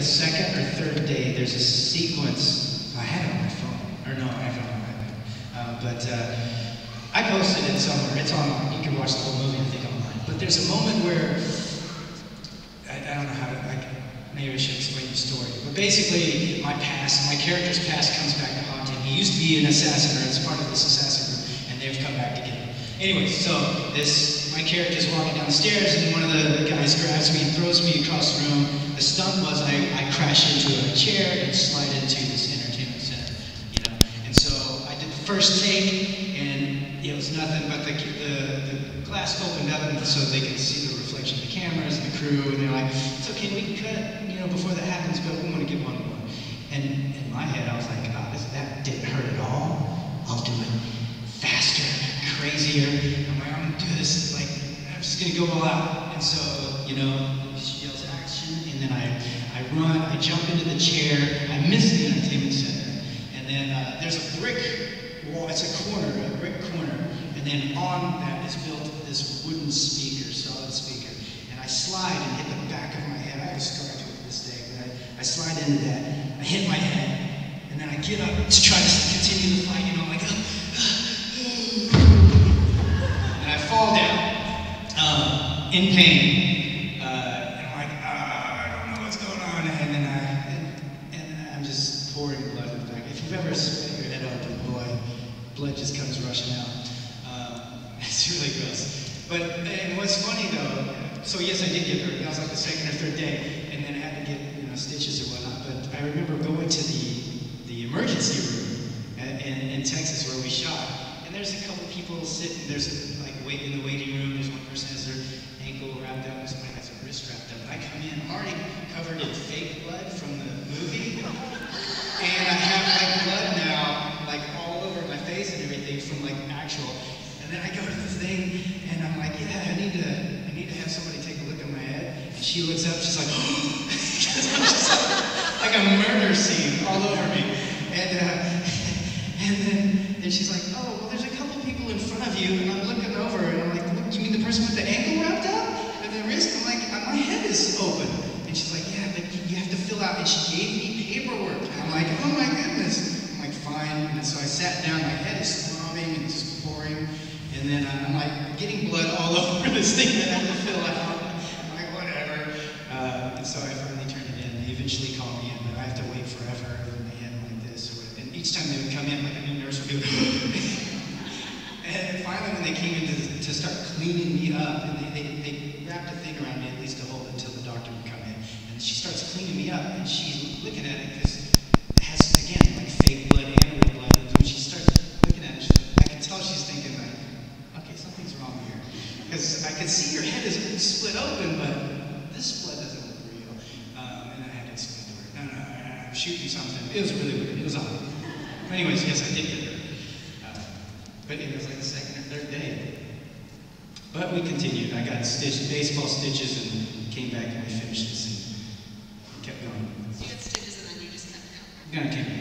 second or third day, there's a sequence. I have it on my phone, or no, I have it on my iPad. But I posted it somewhere. It's on. You can watch the whole movie, I think, online. But there's a moment where I don't know how to. Maybe I should explain the story. But basically, my character's past comes back to haunt him. He used to be an assassin, or it's part of this assassin group, and they've come back to get him. Anyway, so my character's walking down the stairs, and one of the guys grabs me and throws me across the room. The stunt was I crash into a chair and slide into this entertainment center, you know. And so I did the first take, and it was nothing but the glass opened up, and so they could see the reflection of the cameras and the crew, and they're like, "It's okay, we can cut, you know, before that happens, but we want to get one more." And in my head, I was like, "Oh, that didn't hurt at all. I'll do it faster, crazier. I'm like, I'm gonna do this, like, I'm just gonna go all out." And so, you know, she yells action, and then I run, I jump into the chair, I miss the entertainment center, and then there's a brick wall, it's a brick corner, and then on that is built this wooden speaker, solid speaker, and I slide and hit the back of my head. I have a scar to it to this day, but I slide into that, I hit my head, and then I get up to try to continue the fight, you know, I'm like, and I fall down, in pain, and I'm like, I don't know what's going on, and then I'm just pouring blood in the back. If you've ever split your head open, boy, blood just comes rushing out. It's really gross. But, and what's funny though, so yes, I did get hurt. That was like the second or third day, and then I had to get, you know, stitches or whatnot. But I remember going to the emergency room in Texas where we shot, and there's a couple people sitting. There's like in the waiting room. There's one person has their ankle wrapped up, and somebody has their wrist wrapped up. And I come in already covered in fake blood from the movie, and I have like blood now, like all over my face and everything from like actual. And then I go to the thing, and I'm like, yeah, I need to have somebody take a look at my head. And she looks up, she's like, oh, like a murder scene all over me. And then she's like, oh, well, there's a couple people in front of you, and I'm looking over, and I'm like, look, you mean the person with the ankle wrapped up? And the wrist? I'm like, my head is open. And she's like, yeah, but you have to fill out, and she gave me paperwork. And I'm like, oh my goodness. I'm like, fine. And so I sat down, my head is throbbing and just pouring. And then I'm like getting blood all over this thing that I have to fill out. I'm like, whatever. And so I finally turned it in. They eventually called me in, but I have to wait forever in my head like this. And each time they would come in, like a new nurse would go, and finally when they came in to start cleaning me up, and they wrapped a thing around me at least to hold it until the doctor would come in. And she starts cleaning me up, and she's looking at it because it has, again, like fake blood and real blood. And when she starts looking at it, I can tell she's thinking like, okay, something's wrong here. Because I can see your head is split open, but this blood doesn't look real. And then I had to explain to her, no, I'm shooting something. It was really weird. It was awful. But anyways, yes, I did get hurt. But it was like the second or third day. But we continued. I got baseball stitches and came back and we finished the scene. Kept going. So you got stitches and then you just kept going? I'm gonna keep going.